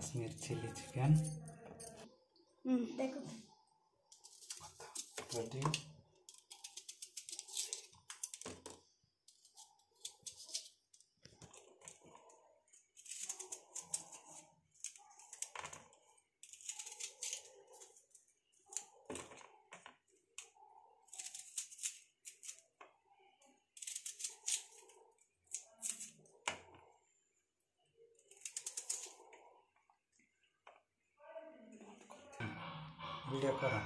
Kashmir chilli chicken देखो रोटी video करा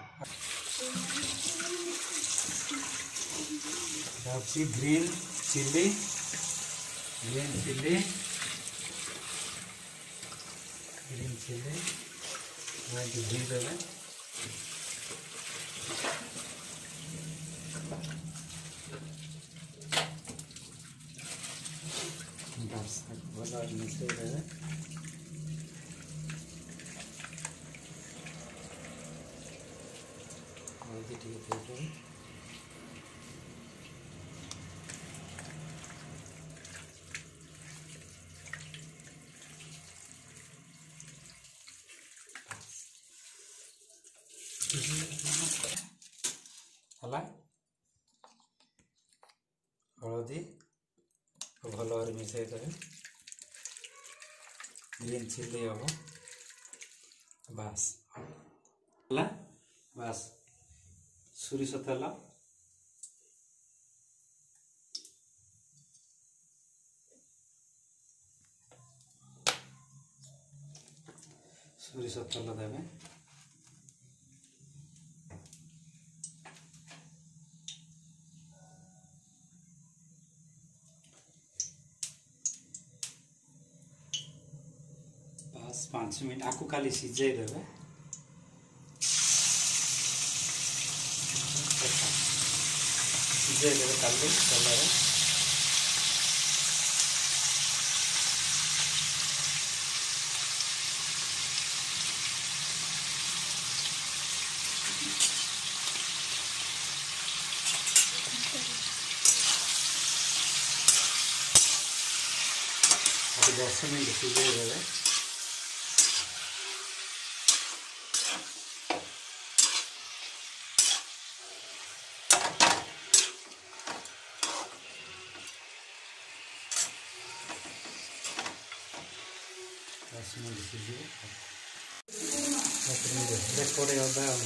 ग्रीन चिल्ली घी देवे बस भल मिसई देवे हल्दी टे हला हलदी भल भाव मिसई देवे ग्रीन चिल्ली हम बास हला बास सोरिष तेल देवे बस 5 मिनट आपको खाली सीझे देवे सीझे देवे खाली तेल अभी 10 मिनट सीझे देवे कोड़े होता है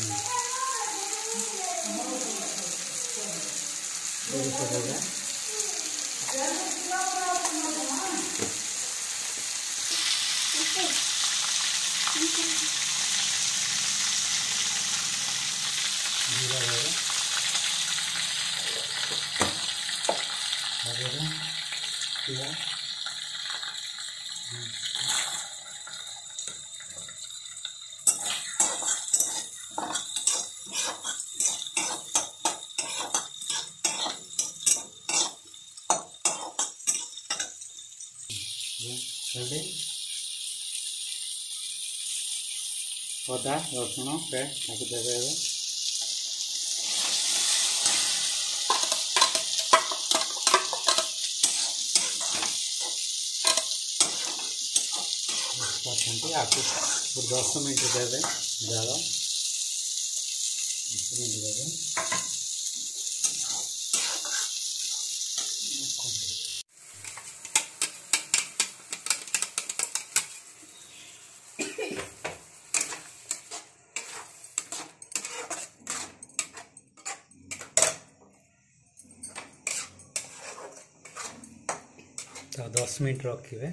अदा रसुण पेस्ट ताकि देवे आपको 10 मिनट देवे जाल 10 मिनट देवे तो 10 मिनट रखिए